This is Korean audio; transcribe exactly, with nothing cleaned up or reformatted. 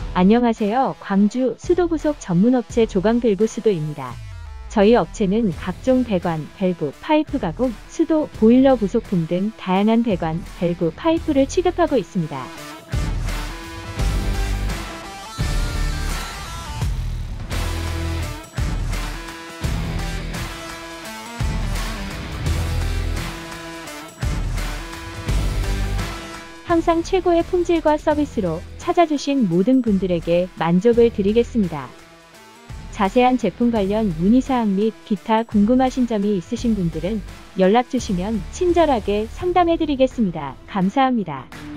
안녕하세요. 광주 수도부속 전문업체 조광밸브수도입니다. 저희 업체는 각종 배관, 밸브, 파이프 가공, 수도, 보일러 부속품 등 다양한 배관, 밸브, 파이프를 취급하고 있습니다. 항상 최고의 품질과 서비스로 찾아주신 모든 분들에게 만족을 드리겠습니다. 자세한 제품 관련 문의사항 및 기타 궁금하신 점이 있으신 분들은 연락 주시면 친절하게 상담해 드리겠습니다. 감사합니다.